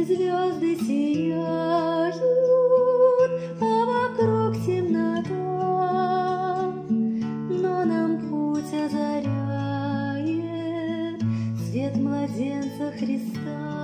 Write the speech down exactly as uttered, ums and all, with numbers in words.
звезды сияют, а вокруг темнота, но нам путь озаряет свет младенца Христа.